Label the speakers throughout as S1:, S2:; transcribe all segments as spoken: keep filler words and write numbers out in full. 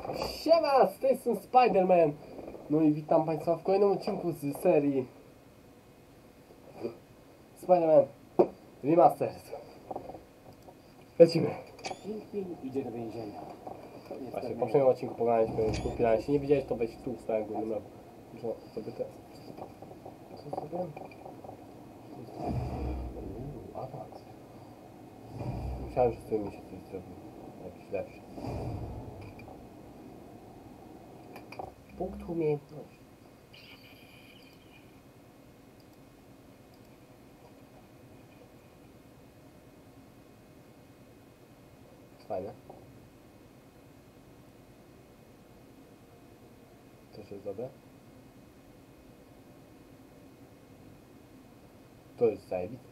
S1: Siema, z tej strony Spider-Man. No i witam Państwa w kolejnym odcinku z serii Spider-Man Remastered. Lecimy.
S2: Kingpin idzie do więzienia.
S1: Właśnie w poprzednim odcinku pogadaliśmy z Kingpinem. Jeśli nie widziałeś, to weź tu w stałym głównym roku. Co sobie te... Co zrobiłem? Uuu, awans. Myślałem, że z tym mi się coś zrobi. Jakiś lepszy. Punkt umiejętności. Fajne. Też jest dobre. To jest zajebiste.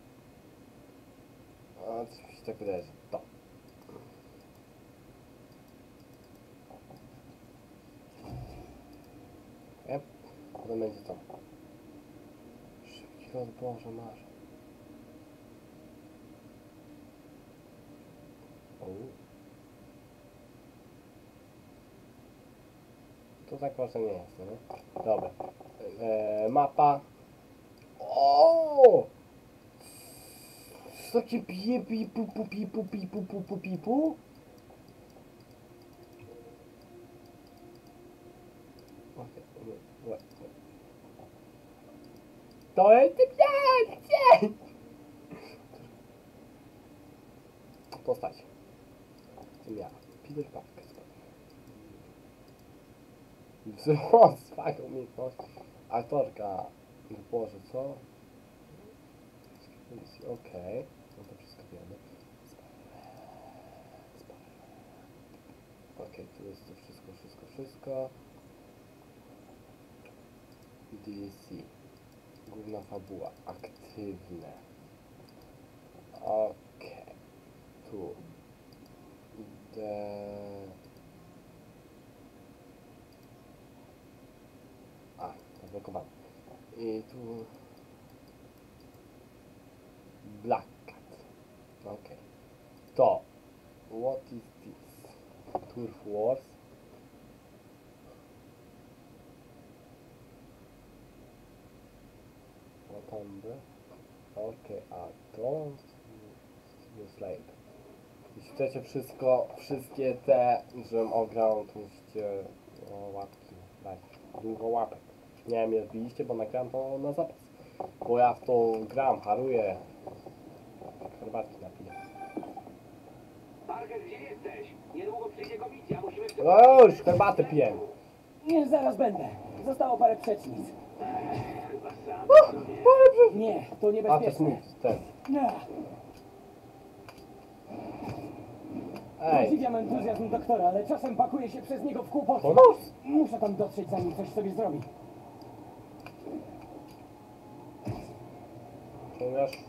S1: A coś mi się tak wydaje, że to. Okay. Potem będzie to. Szybki rozboże masz. To tak ważne nie jest, nie? Dobra. Eee, mapa. O! Takie pie pipu pu pipu pipu pu pu pipu. To jest pięknie! Postać. Co miała? Peter Parker. Wzrost swoich umiejętności. Aktorka. Boże, co? Okej. Okay. No to wszystko wiemy. Okej, okay, tu jest to wszystko, wszystko, wszystko. D L C. Główna fabuła. Aktywne. Okej. Okay. Tu. Idę... A, zablokowane. I tu... Black Cat. Okej. Okay. To. What is this? Turf Wars. Watambe. Okej, a to... Slave. Jeśli chcecie wszystko, wszystkie te, żebym ograł, to musicie o, łapki dać. Dużo łapek. Nie wiem, je zbiliście, bo nagram to na zapas. Bo ja w to gram, haruję. Herbatki napiję.
S2: Parker, gdzie jesteś? Niedługo przyjdzie komisja, musimy...
S1: O, już herbatę piję.
S3: Nie, zaraz będę. Zostało parę przecznic.
S2: Chyba sam.
S3: Nie, to
S1: A, to jest
S3: niebezpieczne.
S1: mój, ten.
S3: Nie.
S1: Ej,
S3: Podziwiam entuzjazm doktora, ale czasem pakuje się przez niego w kłopoty.
S1: to nos.
S3: Muszę tam dotrzeć, zanim coś sobie zrobi.
S1: Ponieważ...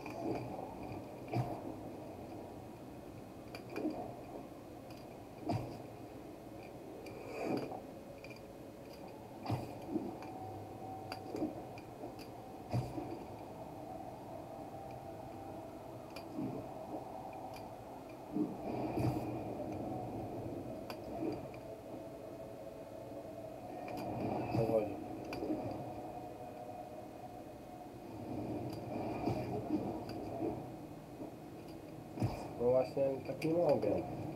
S1: Co chodzi? No właśnie, tak nie mogę.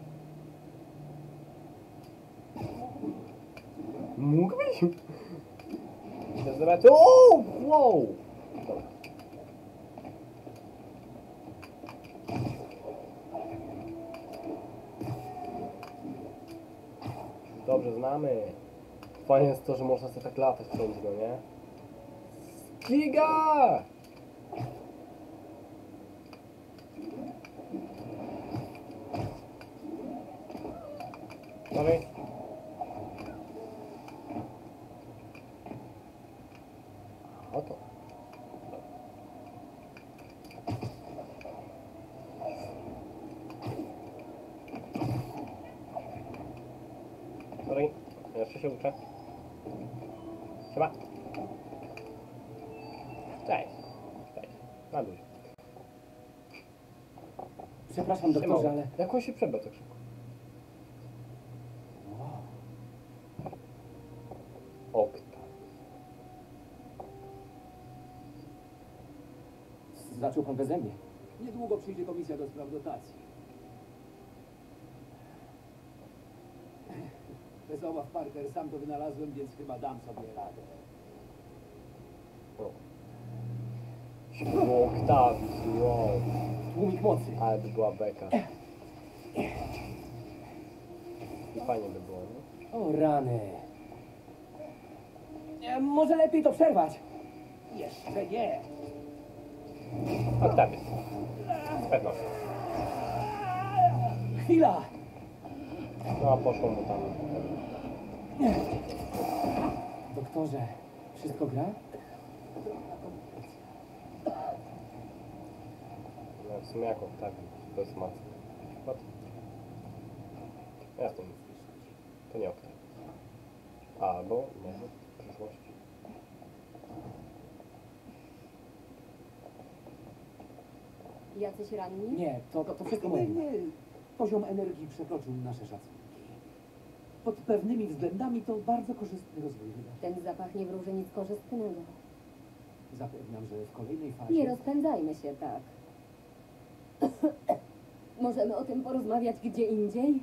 S1: Mógłbyś? Chcę zobaczyć... O, wow! Dobra. Dobrze znamy. Fajnie jest to, że można sobie tak latać wszędzie, no nie? Giga! Sorry. Oto. Sorry. Jeszcze się uczę. Siema. Cześć. Cześć. Na luzie.
S3: Przepraszam, doktorze, ale...
S1: Jak on się przebrał tak szybko? Oktawius.
S3: Zaczął pan beze mnie.
S2: Niedługo przyjdzie komisja do spraw dotacji. Bez obaw, Parker, sam to wynalazłem, więc chyba dam sobie radę.
S1: O. Było Oktawius, wow.
S3: Tłumik mocy.
S1: Ale by była beka. I fajnie by było, nie?
S3: O rany. E, może lepiej to przerwać.
S2: Jeszcze nie!
S1: Oktawius. Z pewnością.
S3: Chwila.
S1: No a poszło mu tam.
S3: Doktorze, wszystko gra?
S1: No w sumie jak Oktawius, bez maski. What? Ja to nie. To nie Oktawius. Albo może w przyszłości.
S4: Jacyś ranni?
S3: Nie, to, to, to wszystko moje.
S2: Nie, nie. Poziom energii przekroczył nasze szacunki. Pod pewnymi względami to bardzo korzystny rozwój wydarzeń.
S4: Ten zapach nie wróży nic korzystnego.
S2: Zapewniam, że w kolejnej fazie...
S4: Nie rozpędzajmy się tak. Możemy o tym porozmawiać gdzie indziej?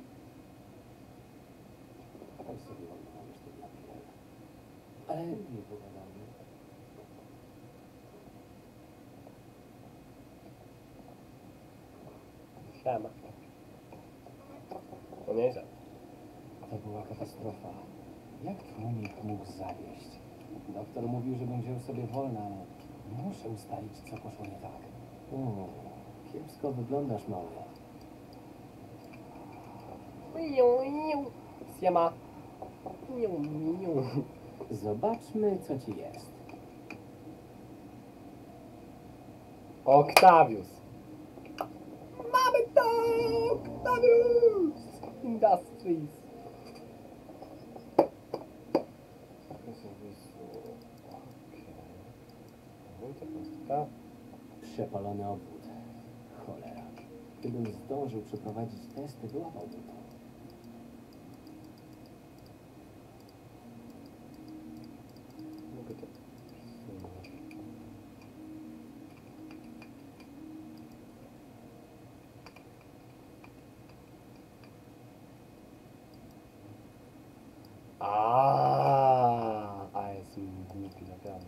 S2: Chodź sobie oglądamy to na chwilę.
S3: Ale
S2: Nie pogadamy.
S1: Siema. To nieźle.
S3: to była katastrofa. Jak tłumik mógł zawieść? Doktor mówił, żebym wziął sobie wolne, ale muszę ustalić, co poszło nie tak. Hmm, kiepsko wyglądasz, mały.
S1: Siema.
S3: Zobaczmy, co ci jest.
S1: Oktawius. Mamy to! Oktawius! Industries. Okej. No i to kostka.
S3: Przepalony obwód. Cholera. Gdybym zdążył przeprowadzić testy, wyłapałbym to.
S1: Mogę to przesunąć. Aaaa, a jestem głupi, naprawdę.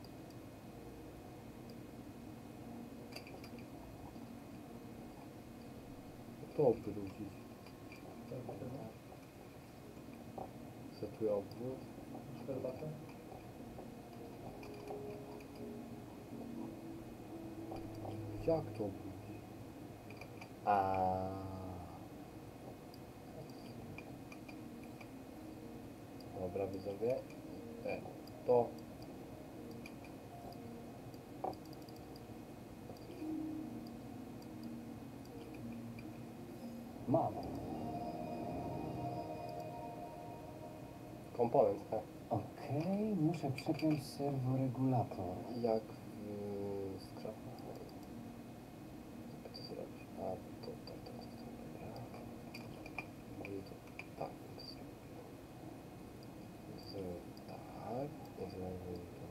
S1: To obrócić. Setuję obwód. Herbatę. Jak to obrócić? A. Dobra, widzowie. E, to.
S3: Mam.
S1: Komponent, tak?
S3: Okej, muszę przepiąć serworegulator.
S1: Jak w skrapach. Jak to zrobić? A to, to, to, to, to, dobra. I to tak zrobię. Z tak i zrobię to.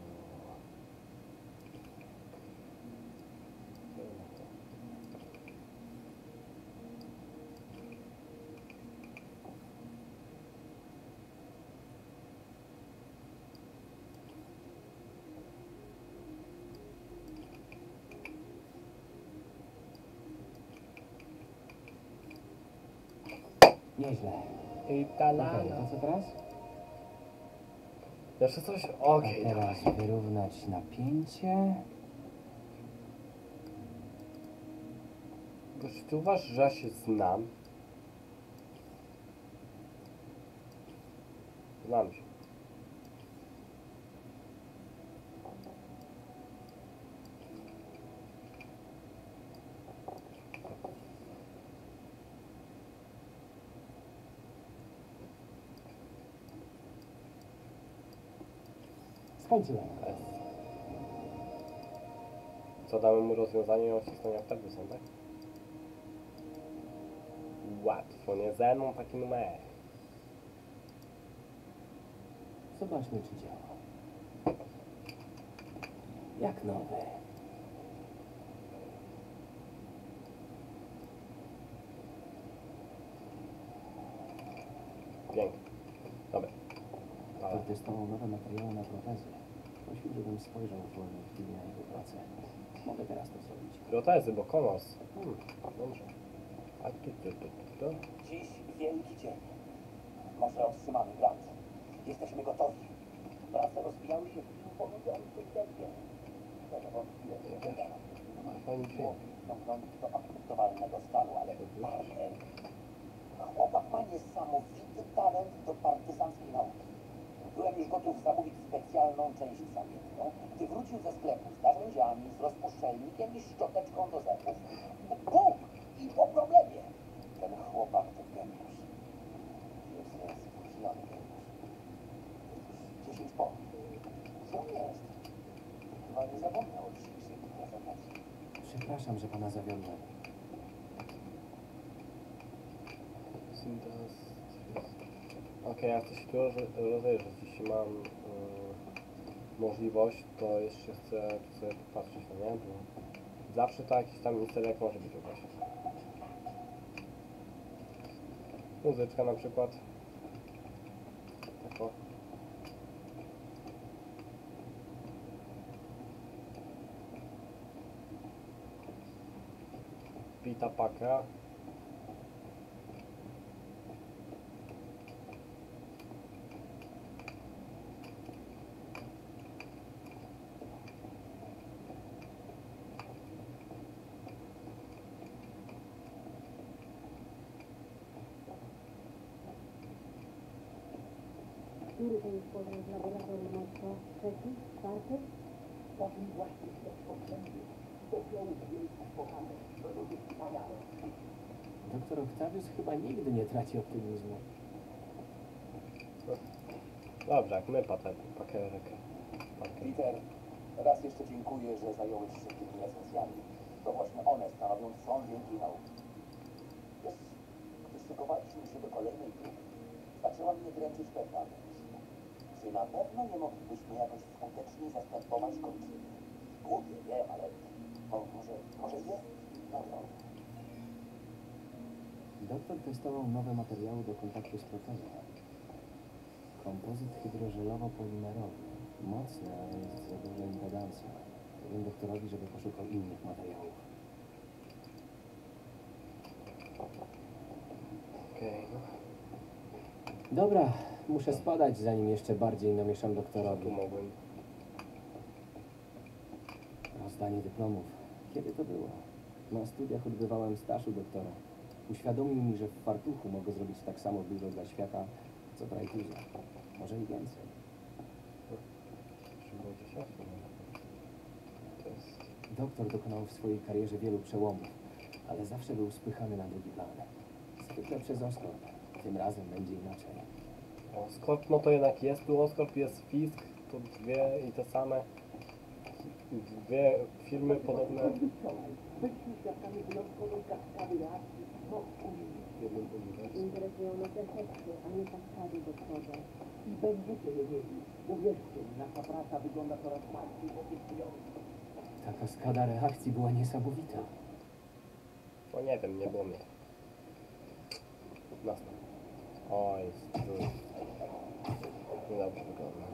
S3: Nieźle.
S1: I
S3: Okej,
S1: talala.
S3: to co teraz?
S1: Jeszcze coś?
S3: A
S1: Okej,
S3: teraz
S1: dawaj.
S3: wyrównać napięcie.
S1: Gość, ty uważasz, że ja się znam? Znam się.
S3: Skończyłem.
S1: S. Co damy mu rozwiązanie odcisnąenia wtedy są, tak? Łatwo, nie ze mną taki numer.
S3: Zobaczmy, czy działa. Jak nowy.
S1: Pięknie. Dobra. Ale
S3: Doktor testował nowe materiały na protezy. Prosił, żebym spojrzał w wolnej chwili na jego pracę. Mogę teraz to zrobić.
S1: protezy, bo komos. Hmm, dobrze. A tu, tu, tu, tu, tu.
S5: Dziś wielki dzień. Może otrzymamy grant. Jesteśmy gotowi. Prace rozwijały się w imponującym tempie. To niewątpliwie wygląda.
S1: Fajny film.
S5: Ciągnąć do akceptowalnego stanu, ale panie, chłopak ma niesamowity talent do partyzanckiej nauki. Byłem już gotów zamówić specjalną część zamienną, gdy wrócił ze sklepu z narzędziami, z rozpuszczalnikiem i szczoteczką do zębów. Bum! I po problemie. Ten chłopak to geniusz. Jest spóźniony geniusz. Jest już dziesięć po. Co on jest? Chyba nie zapomniał o dzisiejszej prezentacji.
S3: Przepraszam, że pana zawiodłem.
S1: Syntas. Okej, jak coś tu roz- rozejrzeć, jeśli mam y, możliwość, to jeszcze chcę tu sobie popatrzeć, no nie? Bo zawsze to jakiś tam easter egg może być jakaś. Muzyczka na przykład. Tak o. Pita Paka.
S4: Który to jest poziom w laboratorium Moskwa? Trzeci? Czwarty?
S5: Po tym właśnie widać potrzeby. Popiołów wielkich bohaterów. To ludzie wspaniałe.
S3: Doktor Octavius chyba nigdy nie traci optymizmu.
S1: Dobrze, jak my pater, pakerek. Paker.
S5: Peter, raz jeszcze dziękuję, że zająłeś się tymi recenzjami. To właśnie one stanowią trzon wielkiej nauki. Wiesz, gdy szykowaliśmy się do kolejnej próby, zaczęła mnie dręczyć pewna myśl. Czy na pewno nie moglibyśmy jakoś skutecznie zastępować kończyny? Głupie, wiem, ale mo, może, może jest rozwiązanie.
S3: Doktor testował nowe materiały do kontaktu z protezą. Kompozyt hydrożelowo-polimerowy. Mocny, ale jest za duża impedancja. Powiem doktorowi, żeby poszukał innych materiałów.
S1: Okej, no.
S3: Dobra, muszę spadać, zanim jeszcze bardziej namieszam
S1: Co tu
S3: doktorowi.
S1: mogłem?
S3: Rozdanie dyplomów. Kiedy to było? Na studiach odbywałem staż u doktora. Uświadomił mi, że w fartuchu mogę zrobić tak samo dużo dla świata, co w rajtuzie. Może i więcej.
S1: Czy było dziesiątki? To jest...
S3: Doktor dokonał w swojej karierze wielu przełomów, ale zawsze był spychany na drugi plan. Zwykle przez Oscorp. Tym razem będzie inaczej.
S1: Oscorp, no to jednak jest tu Oscorp, jest Fisk, to dwie i te same, dwie firmy podobne
S2: Byliśmy świadkami wyjątkowej kaskady reakcji wokół
S1: w jednym uniwersum.
S4: Interesują nas efekty, a nie kaskady, doktorze.
S2: i będziecie je mieli. Uwierzcie mi, nasza praca wygląda coraz bardziej obiecująco.
S3: Ta kaskada reakcji była niesamowita.
S1: O nie wiem, nie było mnie. Następny. Oj, strój. Niedobrze wygląda.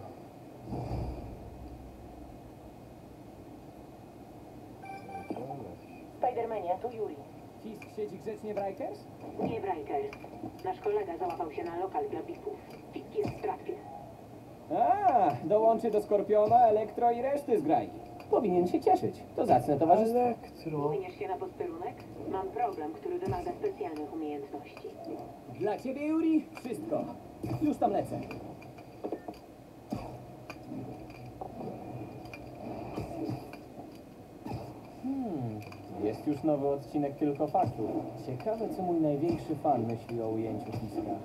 S6: Spidermanie, tu Yuri.
S3: Fisk siedzi grzecznie w Rikers?
S6: Nie Brikers. Nasz kolega załapał się na lokal dla bipów. Fisk jest w trakcie.
S3: A, dołączy do Skorpiona, Elektro i reszty zgrai. Powinien się cieszyć. To zacne towarzystwo.
S1: Elektro.
S6: Mówiniesz się na posterunek? Mam problem, który wymaga specjalnych umiejętności.
S3: Dla ciebie, Yuri, wszystko. Już tam lecę. Hmm, jest już nowy odcinek Tylko Faktów. Ciekawe, co mój największy fan myśli o ujęciu Fiska.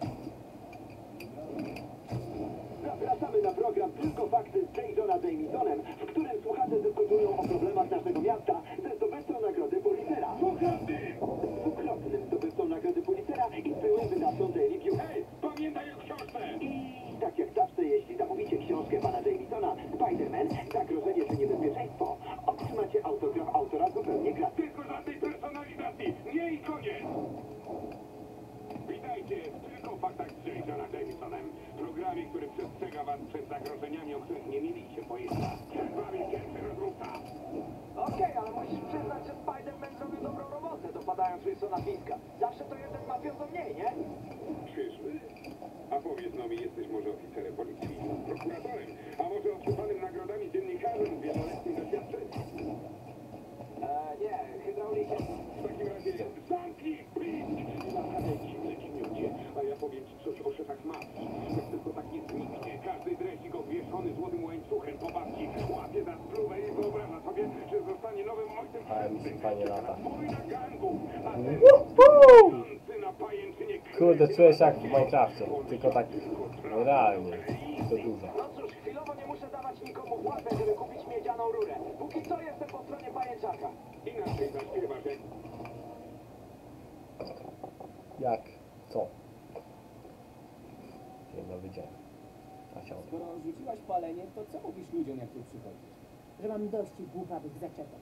S7: Zapraszamy na program Tylko Fakty z J. Jonah Jamesonem, w którym słuchacze dyskutują o problemach naszego miasta ze zdobywcą nagrody Pulitzera. Dwukrotnym zdobywcą nagrody Pulitzera i byłym wydawcą Daily View. Hej, pamiętaj o książce! I tak jak zawsze, jeśli faktach z Jasona Davisonem. Programie, który przestrzega was przed zagrożeniami, o których nie mieliście pojęcia. Wami wielcy rozmówca.
S8: Okej, ale musisz przyznać, że Spider-Man zrobił dobrą robotę, dopadając Wilsona Fiska. Zawsze to jeden mafiozo mniej, nie?
S7: Przyszły? A powiedz no mi, jesteś może oficerem policji, prokuratorem, a może otrzymanym nagrodami dziennikarzem z wieloletnim doświadczeniem?
S8: Eee, nie, hydraulikiem.
S7: W takim razie zamknij pryszcz! Naprawdę dziwne gniocie, a ja powiem ci coś o szefach mafii. Jak tylko tak nie zniknie, każdy dresik obwieszony złotym łańcuchem po babci łapie za spluwę i wyobraża sobie, że zostanie nowym ojcem
S1: Ale mi się fajnie lata.
S7: wojna gangów, a ten
S1: Woohoo!
S7: idący na pajęczynie
S1: Kurde, czuję się jak w Minecrafcie, tylko tak realnie, to dużo.
S8: No cóż, chwilowo nie muszę dawać nikomu włosy, żeby kupić miedzianą rurę. Póki co jestem po stronie pajęczaka.
S7: Inaczej zaśpiewasz, jak
S1: Jak? Co? Dzień dobry dzień. Asia.
S3: Skoro rzuciłaś palenie, to co mówisz ludziom, jak tu przychodzisz?
S4: Że mam dość ich głupawych zaczepek.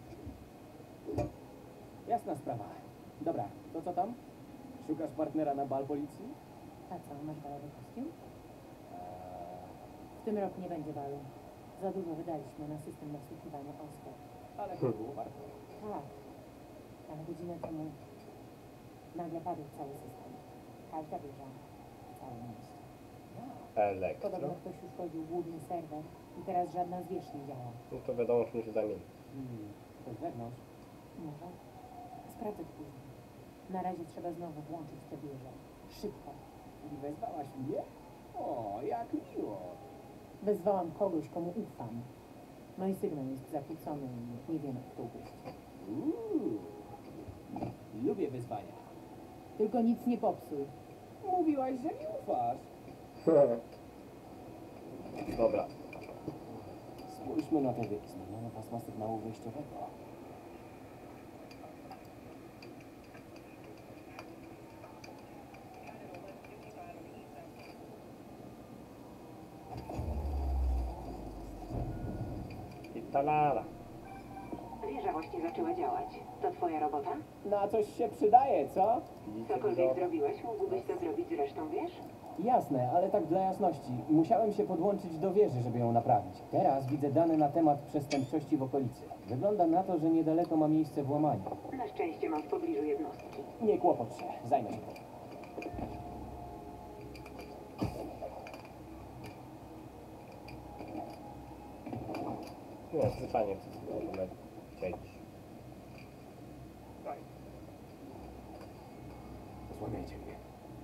S3: Jasna sprawa. Dobra, to co tam? Szukasz partnera na bal policji?
S4: A co, masz balowy kostium?
S3: Eee,
S4: W tym roku nie będzie balu. Za dużo wydaliśmy na system nasłuchiwania Oskar.
S3: ale to było warto.
S4: Tak, ale godzinę temu nagle padł cały system. Każda wieża w całym mieście.
S1: Elektro.
S4: Podobno ktoś uszkodził główny serwer i teraz żadna z wież nie działa.
S1: No to wiadomo, czym się zamieni.
S3: Hmm, to z wewnątrz.
S4: Może? Sprawdzę to później. Na razie trzeba znowu włączyć tę wieżę. Szybko.
S3: I wezwałaś mnie? O, jak miło.
S4: Wezwałam kogoś, komu ufam. No i sygnał jest zakłócony i nie wiem, jak to ugryźć.
S3: Uuu, lubię wyzwania.
S4: Tylko nic nie popsuj.
S3: Mówiłaś, że mi ufasz.
S1: Dobra.
S3: Spójrzmy na te wyki. Zmieniono pasma sygnału wyjściowego.
S1: I talala.
S6: Wieża właśnie zaczęła działać. To twoja robota?
S3: Na coś się przydaje, co?
S6: Cokolwiek zrobiłeś, mógłbyś to zrobić z resztą wież?
S3: Jasne, ale tak dla jasności. Musiałem się podłączyć do wieży, żeby ją naprawić. Teraz widzę dane na temat przestępczości w okolicy. Wygląda na to, że niedaleko ma miejsce włamanie.
S6: Na szczęście mam w pobliżu jednostki.
S3: Nie kłopot się, zajmę się tym.
S1: Nie, zwyczajnie możemy chcieć.
S3: Złamiajcie mnie.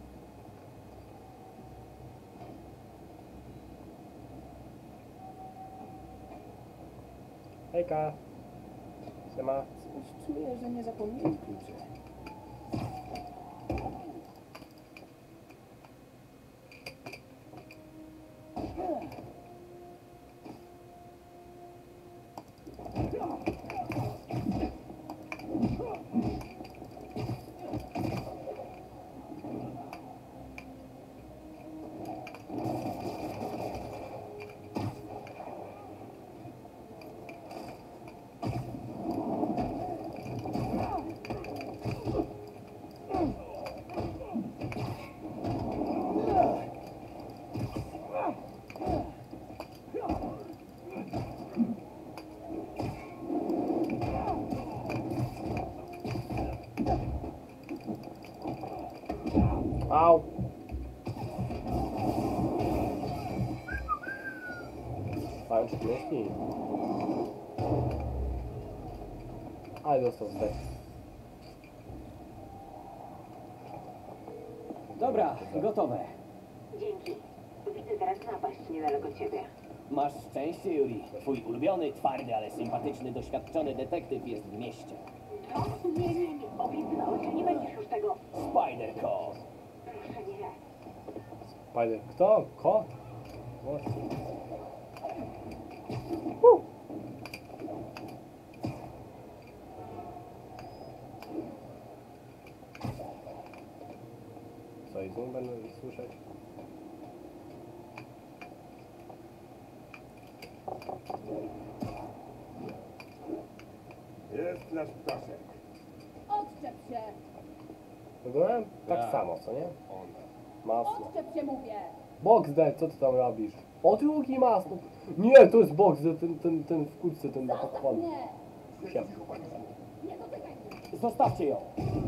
S1: Hejka. Siema.
S3: Coś czuję, że nie zapomnieli kluczy.
S1: Au. Fajnie się myśli. Ale dostał zdech.
S3: Dobra, gotowe.
S6: Dzięki. Widzę teraz napaść niedaleko ciebie.
S3: Masz szczęście, Yuri. Twój ulubiony, twardy, ale sympatyczny, doświadczony detektyw jest w mieście.
S6: To? Nie, nie, nie. Obiecałeś, że nie będziesz już tego.
S3: Spider-Co.
S6: Proszę nie.
S1: Spider. Kto? Kot? Właśnie. Co i znów będę słyszeć?
S7: Jest nasz ptaszek.
S4: Odczep się!
S1: Wyglądałem tak
S7: Tak.
S1: samo, co nie?
S7: Ona.
S1: Masno.
S4: Odczep się, mówię!
S1: Boxdel, co ty tam robisz? O, drugi masno. Nie, to jest Boxdel, ten, ten, ten w kurtce, ten na
S4: Zostaw
S1: podpolu.
S4: mnie!
S1: Siap.
S4: Nie dotykaj mnie!
S3: Zostawcie ją!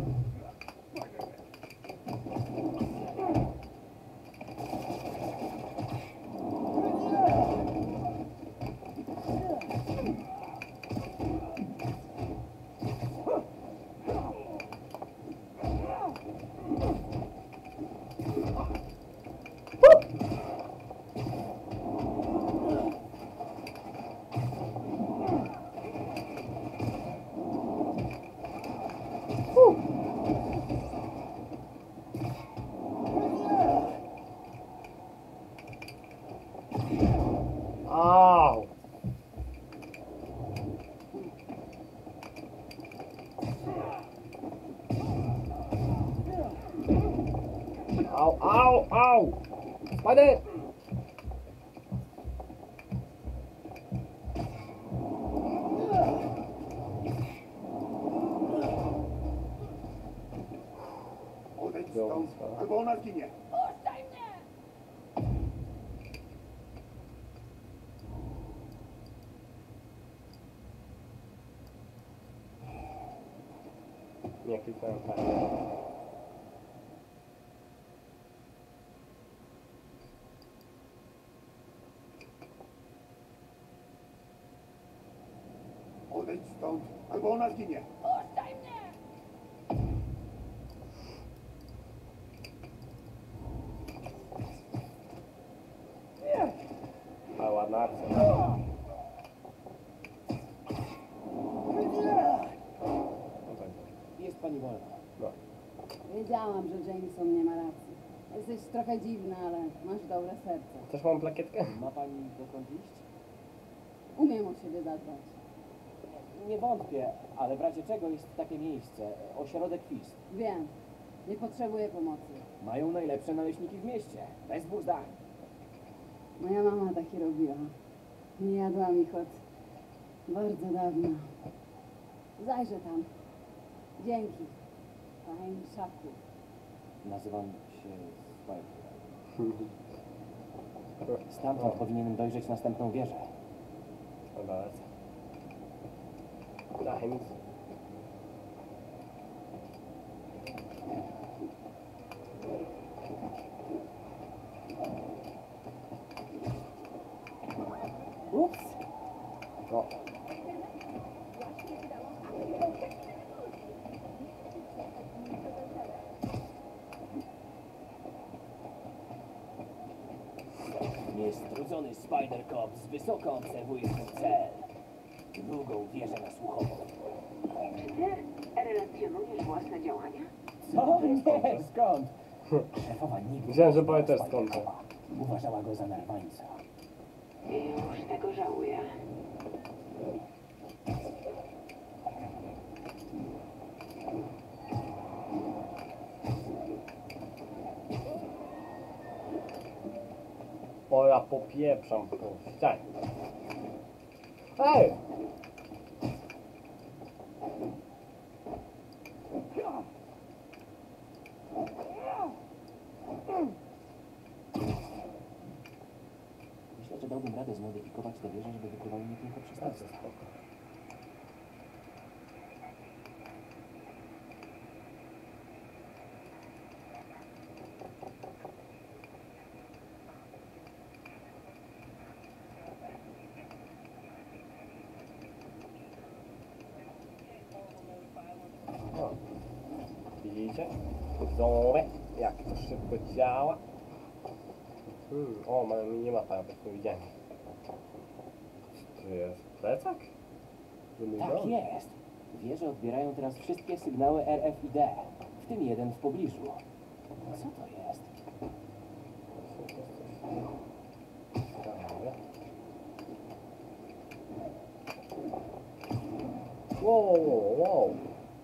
S1: Au! Au, au, au! Spider!
S7: Odejdź
S1: Dobra,
S7: stąd,
S1: sprawa.
S7: albo ona zginie.
S4: Puszczaj mnie!
S1: Nie kliknąłem tak.
S7: Odejdź stąd, albo ona zginie.
S4: Puszczaj mnie!
S1: A ładna akcja.
S3: Jest pani wolna.
S1: No.
S4: Wiedziałam, że Jameson nie ma racji. Jesteś trochę dziwny, ale masz dobre serce.
S1: Też mam plakietkę?
S3: Ma pani dokąd iść?
S4: Umiem o siebie zadbać.
S3: Nie wątpię, ale w razie czego jest takie miejsce. Ośrodek F I S.
S4: Wiem. Nie potrzebuję pomocy.
S3: Mają najlepsze naleśniki w mieście. Bez dwóch zdań.
S4: Moja mama takie robiła. Nie jadłam ich od bardzo dawna. Zajrzę tam. Dzięki. Panie Szaku.
S3: Nazywam się Spider. Stamtąd powinienem dojrzeć następną wieżę.
S1: Dobra, lecę. Daj mi.
S3: Ups!
S1: No.
S3: Niestrudzony Spider-Cop wysoko obserwuje swój cel. Drugą wieżę nasłuchową.
S6: Ty relacjonujesz własne działania?
S3: Co? Nie, skąd? Szefowa nigdy
S1: Myślałem, że
S3: nie
S1: powie też
S3: znała
S1: skąd.
S3: Spider-Copa. Uważała go za narwańca.
S6: Już tego żałuję.
S1: O, ja popieprzam po ścianie. Ej!
S3: Myślę, że dałbym radę zmodyfikować tę wieżę, żeby wykrywały mnie tylko przestępstwa.
S1: O. Widzicie? Zombie, jak to szybko działa. Hmm. O, mamy minimapa, ja tak nie widziałem. Czy to jest plecak? Że mój
S3: Tak
S1: dom?
S3: jest. Wieże odbierają teraz wszystkie sygnały R F I D, w tym jeden w pobliżu. Co to jest?
S1: Właśnie to jest coś ciekawego. Wow, wow, wow.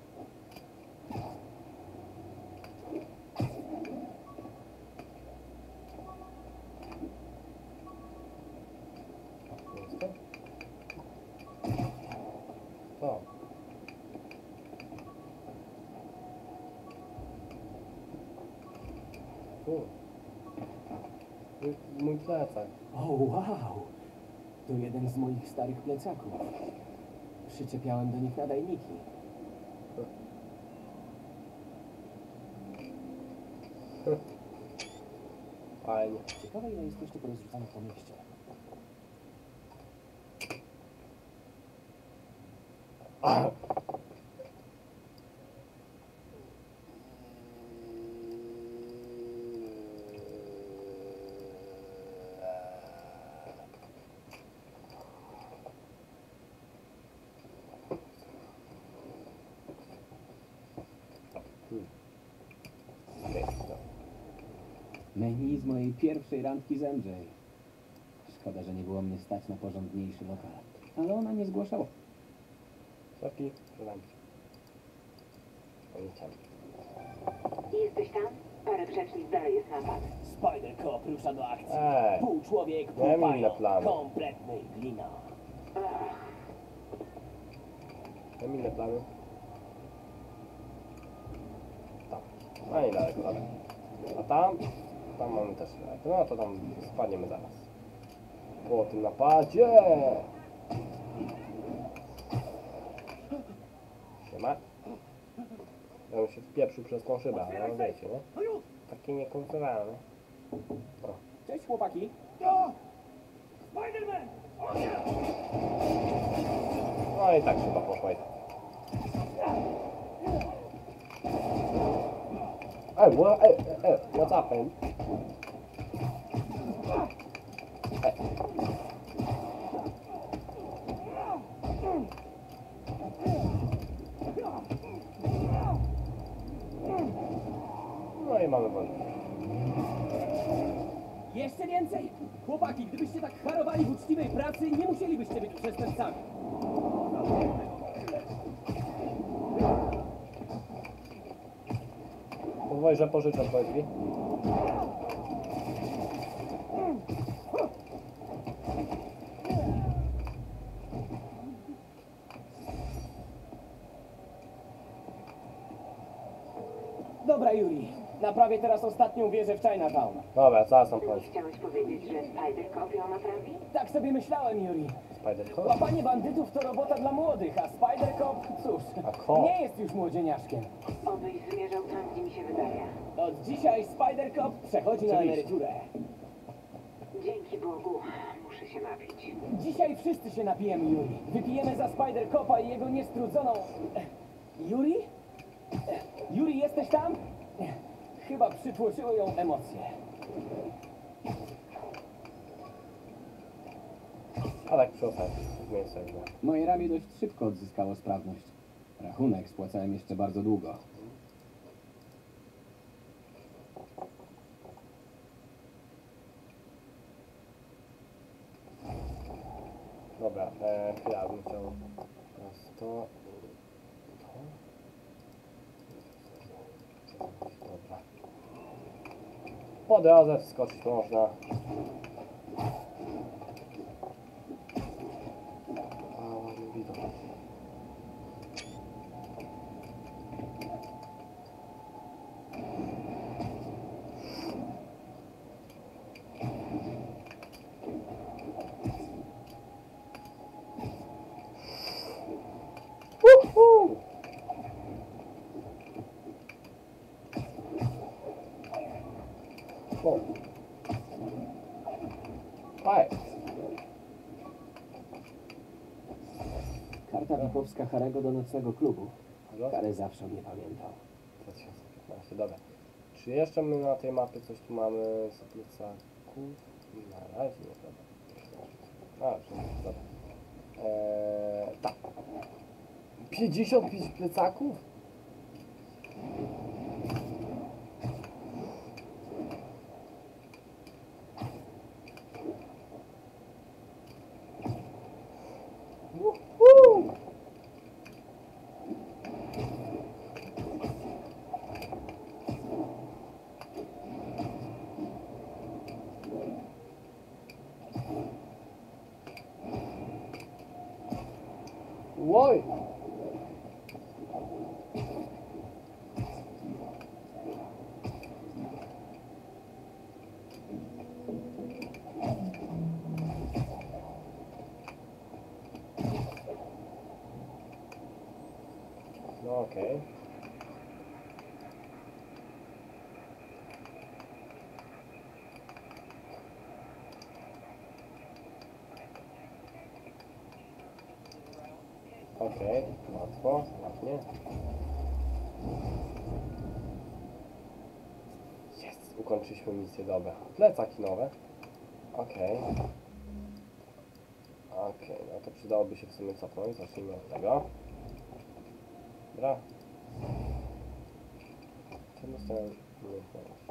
S1: Jest to? Co? Tu. Mój, mój plecak.
S3: O, wow! To jeden z moich starych plecaków. Przyczepiałem do nich nadajniki.
S1: Fajnie.
S3: Ciekawe, ile jest jeszcze porozrzucanych po mieście. Menu z mojej pierwszej randki z M J. Szkoda, że nie było mnie stać na porządniejszy lokal. Ale ona nie zgłaszała.
S1: Sofi, przydam ci. Pojęciami.
S6: Jesteś tam? Parę przecznic dalej jest napad.
S3: Spider-Cop rusza do akcji.
S1: Ej,
S3: Pół człowiek, pół
S1: miałem inne
S3: pająk.
S1: plany.
S3: Kompletny glina.
S1: Mam inne plany. Tam. No i daleko, daleko. A tam? Tam mamy też daleko. No to tam spadniemy zaraz. Po tym napadzie! Siema. Ja bym się wpieprzył przez tą szybę, ale no wiecie, nie? Takie niekulturalne. O.
S3: Cześć, chłopaki.
S1: No i tak chyba poszła. Ej, what, ej, ej, what's happened? Ej. No i mamy wolność.
S3: Jeszcze więcej! Chłopaki, gdybyście tak harowali w uczciwej pracy, nie musielibyście być przestępcami.
S1: Pozwól, że pożyczę twoje drzwi.
S3: Dobra, Yuri. Naprawię teraz ostatnią wieżę w Chinatown.
S1: Dobra, zaraz tam
S6: Nie
S1: chodzi.
S6: chciałeś powiedzieć, że Spider-Cop ją naprawi?
S3: Tak sobie myślałem, Yuri.
S1: Spider-Cop?
S3: Łapanie bandytów to robota dla młodych, a Spider-Cop, cóż,
S1: A ko?
S3: nie jest już młodzieniaszkiem.
S6: Obyś zmierzał tam, gdzie mi się wydaje.
S3: Od dzisiaj Spider-Cop przechodzi na
S1: Oczywiście.
S3: emeryturę.
S6: Dzięki Bogu, muszę się napić.
S3: Dzisiaj wszyscy się napijemy, Yuri. Wypijemy za Spider-Copa i jego niestrudzoną... Yuri? Yuri, jesteś tam? Chyba przytłoczyły ją emocje.
S1: A tak przy okazji, w miejscu jakby.
S3: Moje ramię dość szybko odzyskało sprawność. Rachunek spłacałem jeszcze bardzo długo.
S1: Dobra, e, chwila, bym chciał teraz to... to. Dobra. Po drodze wskoczyć można. A, ładny widok. Woohoo! O. Hej.
S3: Karta rapowska Harego do nocnego klubu.
S1: Halo?
S3: Harry zawsze mnie pamiętał.
S1: dwa tysiące piętnaście, dobra. Czy jeszcze my na tej mapie coś tu mamy z plecaków? Na razie nie, dobra. A, przecież, dobra. Eee, tak. pięćdziesiąt pięć plecaków? Woohoo! Łoj! Okej. Okej, łatwo, ładnie. Jest, ukończyliśmy misję, dobra. Plecaki nowe. Okej. Okej, no to przydałoby się w sumie cofnąć, zacznijmy od tego. Dobra. Czym dostałem umiejętność?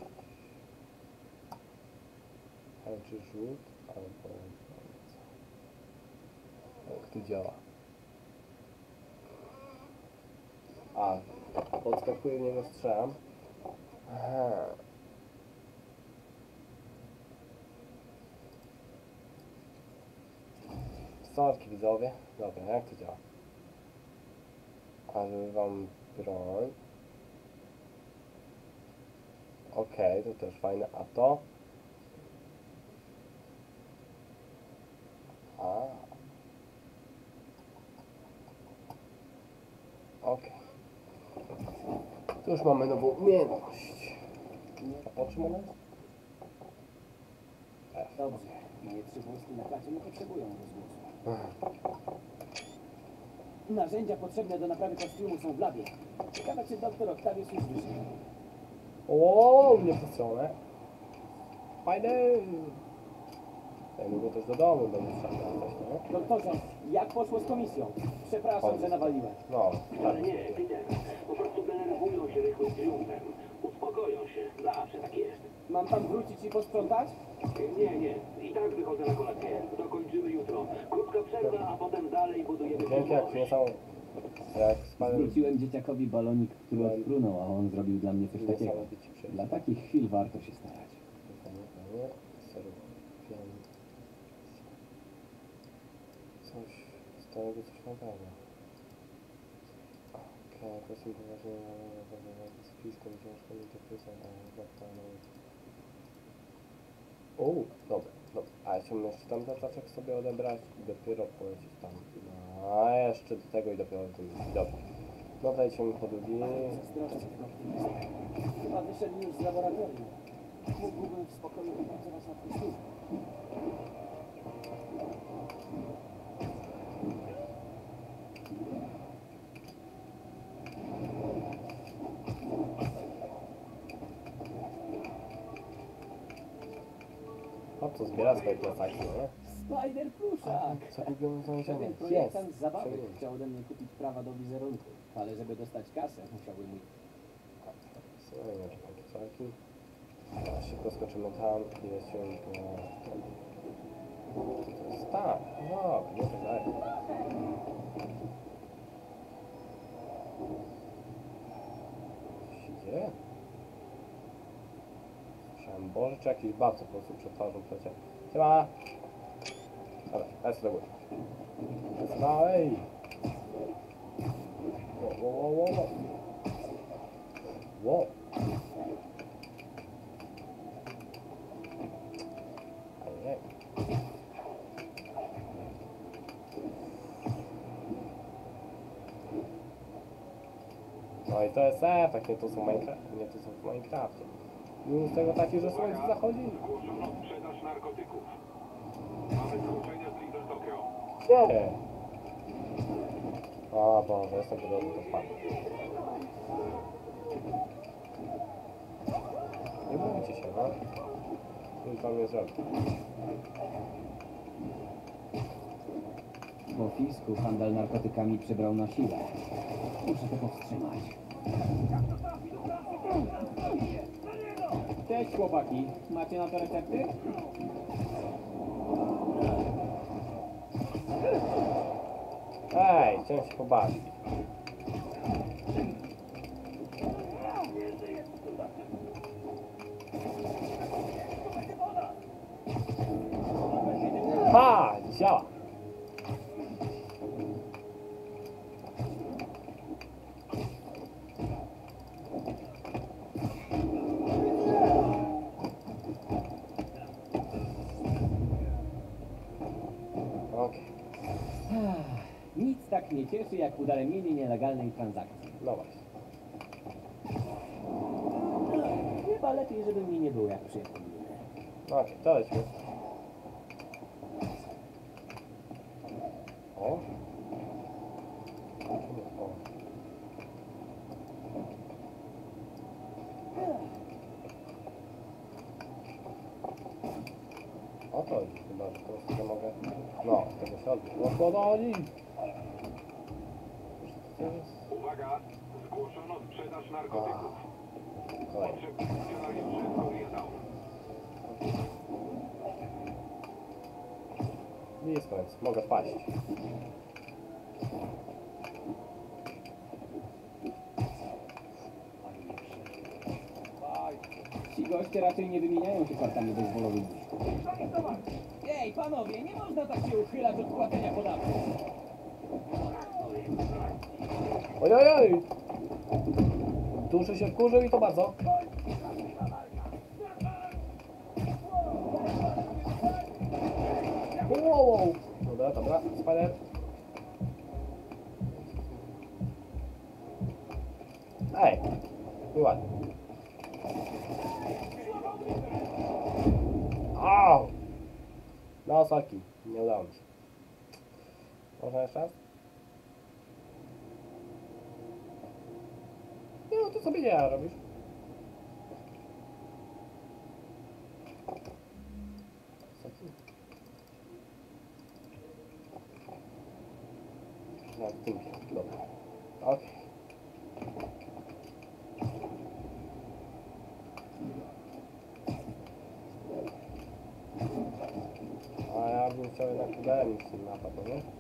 S1: Czy rzut, albo... Jak to działa? A, podskakuję w niego, strzelam. Aha. Sorki widzowie. Dobra, jak to działa? A żeby wam broń. Okej, okay, to też fajne. A to? A. Okej. Okay. Tu już mamy nową umiejętność. A o czym ona jest? F.
S3: Dobrze. Moje trzy włoski na klacie nie potrzebują rozgłosu. Narzędzia potrzebne do naprawy kostiumu są w labie. Ciekawe, czy doktor Octavius już wyszedł.
S1: O, nie wrzucone. Fajne. Dajmy go też do domu, będzie trzeba wracać, nie?
S3: Doktorze, jak poszło z komisją? Przepraszam, że nawaliłem.
S1: No, tak.
S7: Ale nie, Peter. Po prostu denerwują się rychłym triumfem. Uspokoją się. Zawsze tak jest.
S3: Mam tam wrócić i posprzątać?
S7: Nie, nie. I tak wychodzę na kolację. Dokończymy jutro. Krótka przerwa, a potem dalej budujemy...
S1: Dzięki, jak nie są... Jak spadłem...
S3: Zwróciłem dzieciakowi balonik, który odfrunął, a on zrobił dla mnie coś takiego.
S1: Niesamowicie przejść.
S3: Dla takich chwil warto się starać.
S1: Fajnie, fajnie. Serpian... Coś... Z tego coś nowego. Okej, okay, to są poważnie... Z piskiem ciężko mi to pisać, O, dobra, dobra. A ja chciałbym jeszcze tam zaczek sobie odebrać i dopiero polecieć tam. No, a jeszcze do tego i dopiero do tego. Dobra. No dajcie po drugi.
S3: Chyba wyszedł już z laboratorium. Mógłbym w spokoju wypracować nad kostiumem.
S1: O, to zbiera swoje plecaki, nie?
S3: Spider Pluszak!
S1: Co lubią znalezione?
S3: Pewien
S1: Jest!
S3: projektant zabawek
S1: Przejęcie.
S3: chciał ode mnie kupić prawa do wizerunku, ale żeby dostać kasę, musiałby mój...
S1: Słuchaj, nie wiem, plecaki. Teraz szybko skoczymy tam i lecimy po... To jest tam. No, nie tak dalej. Co się dzieje? Słyszałem, Boże, czy jakiś babce po prostu przed twarzą przecie. Siema! Dobra, lecę do góry. Lecę dalej! Wow, wow, wow, wow. Wow. Ajej. No i to jest efekt, nie to są Minecraft, nie to są w Minecrafcie. Minus tego taki, że słońce zachodzi.
S7: Zgłoszono sprzedaż narkotyków. Mamy zgłoszenia z Little Tokyo.
S1: Nie. O Boże, jestem podobny do Pana. Nie bójcie się, no. Nic wam nie zrobię.
S3: Po fisku handel narkotykami przybrał na siłę. Muszę to powstrzymać. Cześć chłopaki, macie na to recepty?
S1: Ej, chciałem się pobawić. Ha! Działa! Okej.
S3: Nic tak nie cieszy jak udaremnienie nielegalnej transakcji.
S1: No właśnie.
S3: Chyba lepiej, żeby mi nie było jak przyjechał.
S1: No okej, to lecimy. O. O. O to chodzi chyba, że teraz sobie mogę... No, z tego się odbić. No to chodzi!
S7: Uwaga, zgłoszono sprzedaż narkotyków.
S1: Kolejny.
S7: Potrzebni funkcjonariusze Koreatown.
S1: Blisko, więc mogę wpaść.
S3: Ci goście raczej nie wymieniają się kartami bezwolowymi. Ej, panowie, nie można tak się uchylać od płacenia podatku.
S1: Ojojoj! Duszy się wkurzył i to bardzo. Wow, wow. Dobra, dobra, Spider. Ej, ładnie. Au! No, saki, nie udało mi się. Można jeszcze raz? No, to sobie nie robisz. Saki. Na tym się, dobra. Okej. A ja bym chciał jednak udarzyć ten napad, no nie?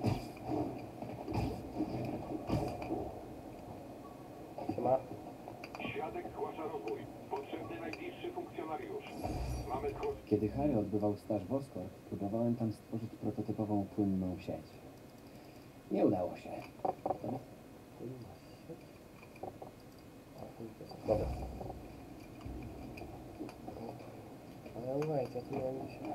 S1: Siema.
S7: Świadek zgłasza rozwój. Potrzebny najbliższy funkcjonariusz. Mamy schód.
S3: Kiedy Harry odbywał staż w Oscorp, próbowałem tam stworzyć prototypową płynną sieć. Nie udało się.
S1: Dobra. Ale wait, ja tu mam się...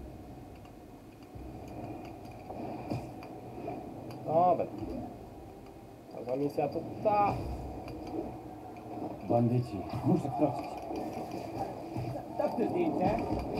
S1: Dobra. A za misja to ta...
S3: Bandyci, muszę wkroczyć. To chce zdjęcie?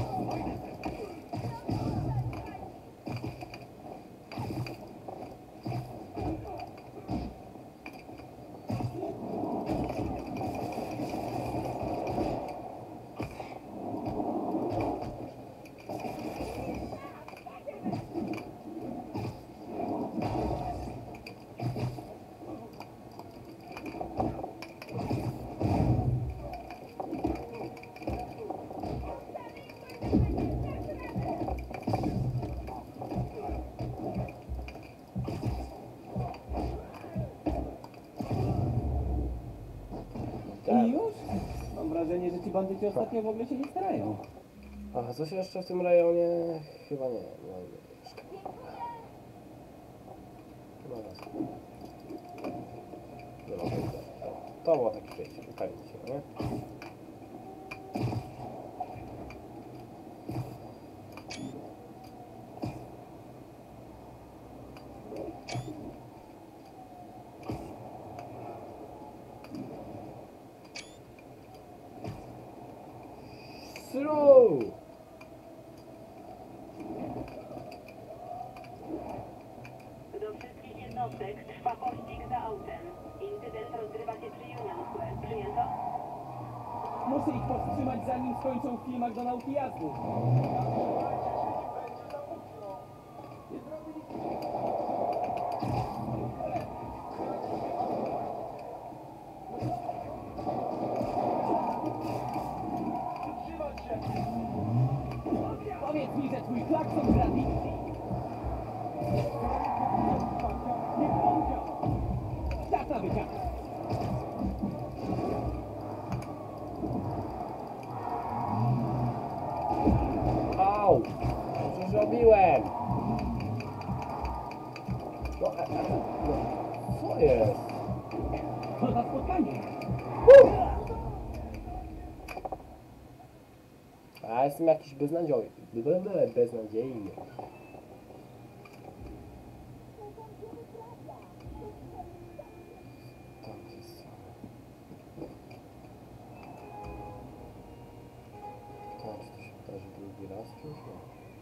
S3: I już? Mam wrażenie, że ci bandyci ostatnio w ogóle się nie starają.
S1: A coś jeszcze w tym rejonie? Chyba nie. No, nie mieszka. Chyba raz. No, no, to, to było takie przejście, upewnić się, nie? Through!
S6: Do wszystkich jednostek trwa pościg za autem. Incydent rozgrywa się przy Union Square. Przyjęto?
S3: Muszę ich powstrzymać, zanim skończą w filmach do nauki jazdy. Powiedz mi, że twój klakson gra dikcji. Tak na wyciąg.
S1: Au! Co zrobiłem? No, e, e, no, co jest?
S3: To za spotkanie.
S1: A ja jestem jakiś beznadziejny. Beznadziejny. Tak, Drugi raz czy już nie?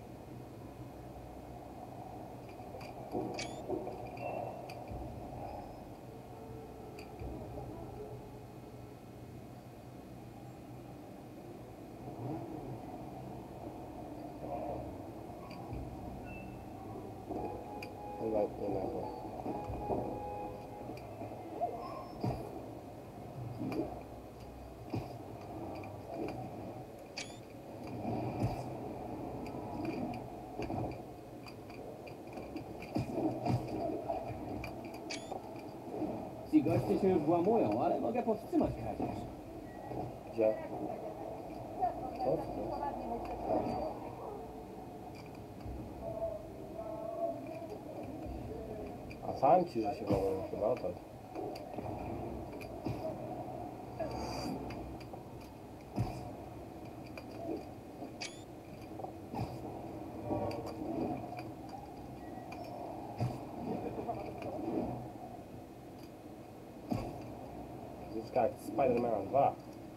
S1: Chyba jednak nie.
S3: Ci goście się już włamują, ale mogę powstrzymać kradzież.
S1: Gdzie? Co? Co to jest? A sam ci, że się bawią chyba, tak. Zyska jak Spider-Man dwa.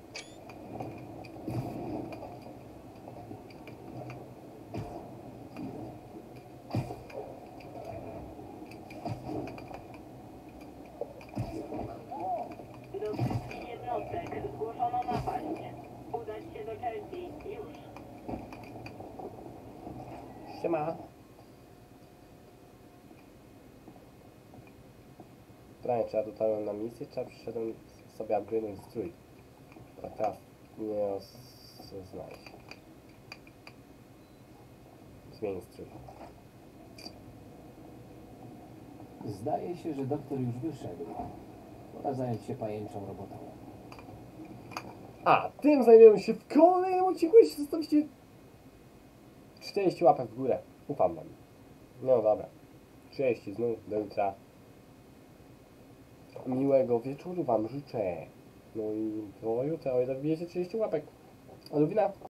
S6: Do wszystkich jednostek zgłoszono napaść. Udać się do Chelsea. Już.
S1: Siema. Prawie czy ja dotarłem na misję, czy ja przyszedłem sobie upgrade'em strój. A teraz nie rozeznaj się. Zmień strój.
S3: Zdaje się, że doktor już wyszedł. Pora zająć się pajęczą robotą.
S1: A tym zajmiemy się w kolejnym odcinku, jeśli zostawicie czterdzieści łapek w górę. Ufam wam. No dobra. trzydzieści znów do jutra. Miłego wieczoru wam życzę. No i do jutra, o ile wbijecie trzydzieści łapek. Do widzenia.